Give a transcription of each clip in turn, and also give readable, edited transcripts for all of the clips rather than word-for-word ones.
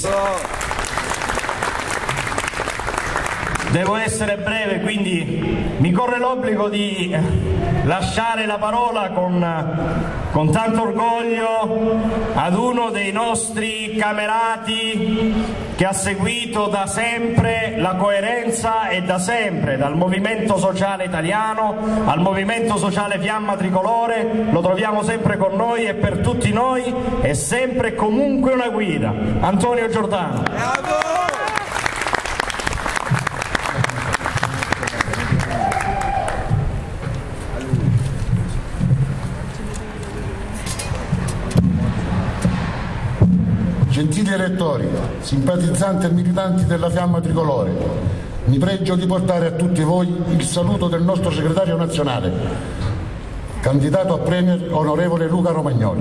Devo essere breve, quindi mi corre l'obbligo di lasciare la parola con tanto orgoglio ad uno dei nostri camerati che ha seguito da sempre la coerenza e da sempre, dal Movimento Sociale Italiano al Movimento Sociale Fiamma Tricolore, lo troviamo sempre con noi e per tutti noi è sempre e comunque una guida. Antonio Giordano. Bravo! Gentili elettori, simpatizzanti e militanti della Fiamma Tricolore, mi pregio di portare a tutti voi il saluto del nostro segretario nazionale, candidato a Premier onorevole Luca Romagnoli,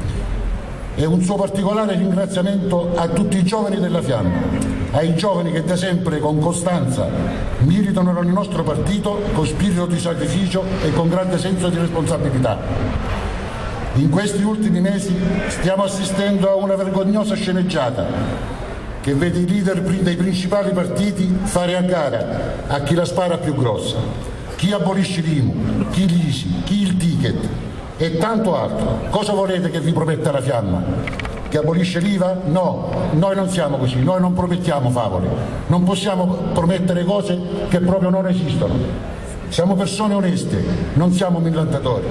e un suo particolare ringraziamento a tutti i giovani della Fiamma, ai giovani che da sempre con costanza militano nel nostro partito con spirito di sacrificio e con grande senso di responsabilità. In questi ultimi mesi stiamo assistendo a una vergognosa sceneggiata che vede i leader dei principali partiti fare a gara a chi la spara più grossa, chi abolisce l'IMU, chi l'ICI, chi il ticket e tanto altro. Cosa volete che vi prometta la Fiamma? Che abolisce l'IVA? No, noi non siamo così, noi non promettiamo favole, non possiamo promettere cose che proprio non esistono. Siamo persone oneste, non siamo millantatori.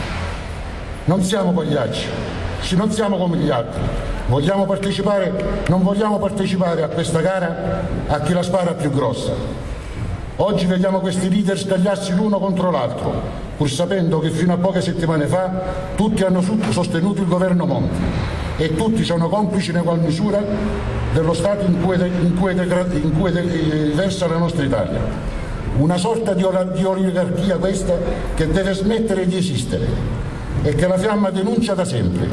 Non siamo pagliacci, non siamo come gli altri. Vogliamo partecipare, non vogliamo partecipare a questa gara a chi la spara più grossa. Oggi vediamo questi leader scagliarsi l'uno contro l'altro, pur sapendo che fino a poche settimane fa tutti hanno sostenuto il governo Monti e tutti sono complici in egual misura dello stato in cui versa la nostra Italia. Una sorta di oligarchia questa che deve smettere di esistere e che la Fiamma denuncia da sempre.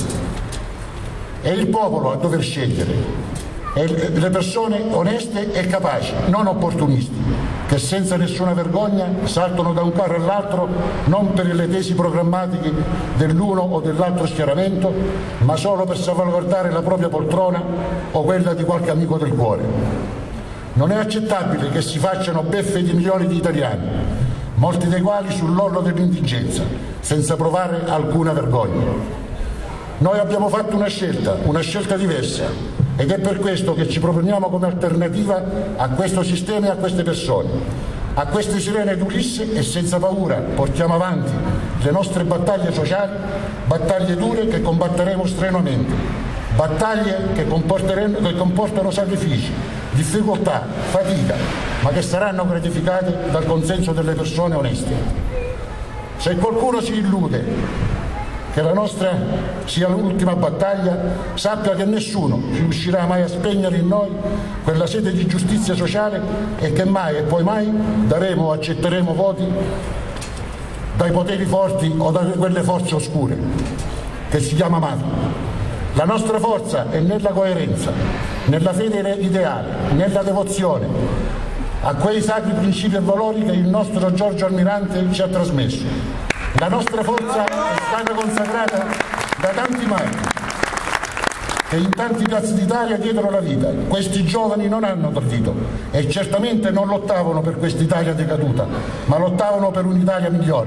È il popolo a dover scegliere, le persone oneste e capaci, non opportunisti, che senza nessuna vergogna saltano da un carro all'altro non per le tesi programmatiche dell'uno o dell'altro schieramento, ma solo per salvaguardare la propria poltrona o quella di qualche amico del cuore. Non è accettabile che si facciano beffe di milioni di italiani, molti dei quali sull'orlo dell'indigenza, senza provare alcuna vergogna. Noi abbiamo fatto una scelta diversa, ed è per questo che ci proponiamo come alternativa a questo sistema e a queste persone. A queste sirene d'Ulisse e senza paura portiamo avanti le nostre battaglie sociali, battaglie dure che combatteremo strenuamente, battaglie che comportano sacrifici, difficoltà, fatica, ma che saranno gratificate dal consenso delle persone oneste. Se qualcuno si illude che la nostra sia l'ultima battaglia, sappia che nessuno riuscirà mai a spegnere in noi quella sete di giustizia sociale e che mai e poi mai daremo o accetteremo voti dai poteri forti o da quelle forze oscure che si chiama mafia. La nostra forza è nella coerenza, nella fede ideale, nella devozione a quei sacri principi e valori che il nostro Giorgio Almirante ci ha trasmesso. La nostra forza è stata consacrata da tanti martiri che in tanti piazze d'Italia diedero la vita. Questi giovani non hanno tradito e certamente non lottavano per quest'Italia decaduta, ma lottavano per un'Italia migliore.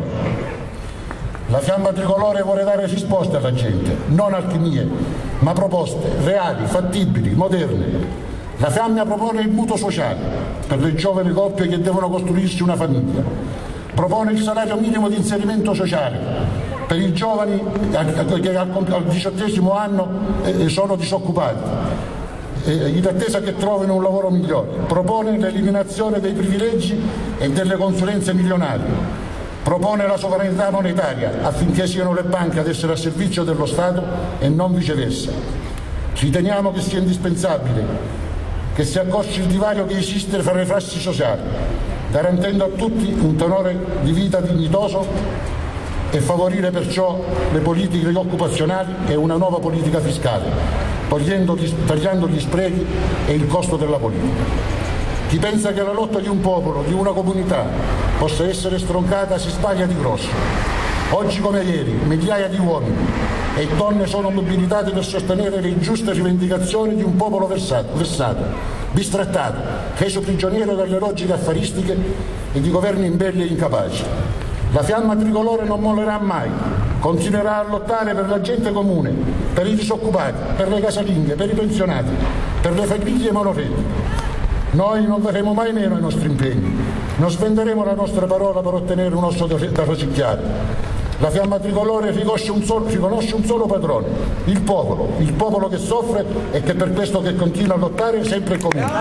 La Fiamma Tricolore vuole dare risposte alla gente, non alchimie, ma proposte reali, fattibili, moderne. La Fiamma propone il mutuo sociale per le giovani coppie che devono costruirsi una famiglia, propone il salario minimo di inserimento sociale per i giovani che al 18° anno sono disoccupati, in attesa che trovino un lavoro migliore, propone l'eliminazione dei privilegi e delle consulenze milionarie, propone la sovranità monetaria affinché siano le banche ad essere a servizio dello Stato e non viceversa. Riteniamo che sia indispensabile che si accorci il divario che esiste fra le classi sociali, garantendo a tutti un tenore di vita dignitoso e favorire perciò le politiche occupazionali e una nuova politica fiscale, tagliando gli sprechi e il costo della politica. Chi pensa che la lotta di un popolo, di una comunità, possa essere stroncata si sbaglia di grosso. Oggi come ieri migliaia di uomini e donne sono mobilitate per sostenere le ingiuste rivendicazioni di un popolo vessato, bistrattato, reso prigioniero dalle logiche affaristiche e di governi imbelli e incapaci. La fiamma tricolore non mollerà mai, continuerà a lottare per la gente comune, per i disoccupati, per le casalinghe, per i pensionati, per le famiglie monoreddito. Noi non daremo mai meno ai nostri impegni, non svenderemo la nostra parola per ottenere un osso da rosicchiare. La fiamma tricolore riconosce un solo padrone, il popolo che soffre e che per questo che continua a lottare sempre con noi.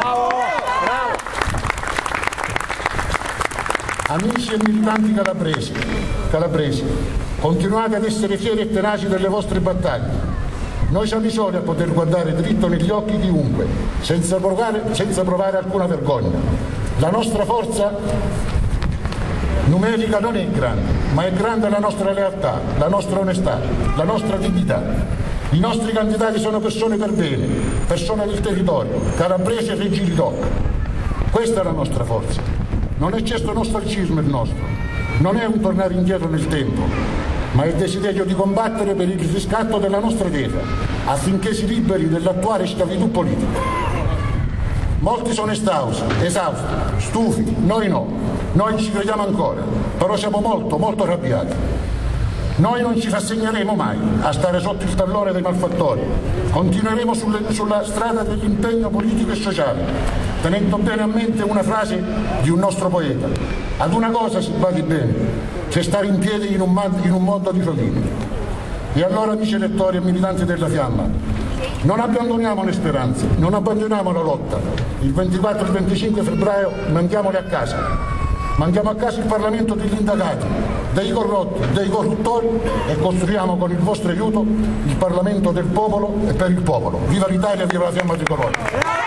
Amici e militanti calabresi, continuate ad essere fieri e tenaci delle vostre battaglie. Noi siamo i soli a poter guardare dritto negli occhi chiunque, senza provare alcuna vergogna. La nostra forza numerica non è grande, ma è grande la nostra lealtà, la nostra onestà, la nostra dignità. I nostri candidati sono persone per bene, persone del territorio, calabresi e Regili Doc. Questa è la nostra forza. Non è certo nostalgismo il nostro, non è un tornare indietro nel tempo, ma è il desiderio di combattere per il riscatto della nostra terra, affinché si liberi dell'attuale schiavitù politica. Molti sono esausti, stufi, noi no, noi ci crediamo ancora, però siamo molto arrabbiati. Noi non ci rassegneremo mai a stare sotto il tallone dei malfattori, continueremo sulla strada dell'impegno politico e sociale, tenendo bene a mente una frase di un nostro poeta: ad una cosa si badi bene, c'è stare in piedi in un mondo di rovine. E allora, amici elettori e militanti della Fiamma, non abbandoniamo le speranze, non abbandoniamo la lotta. Il 24 e il 25 febbraio mandiamole a casa. Mandiamo a casa il Parlamento degli indagati, dei corrotti, dei corruttori e costruiamo con il vostro aiuto il Parlamento del popolo e per il popolo. Viva l'Italia, viva la Fiamma tricolore!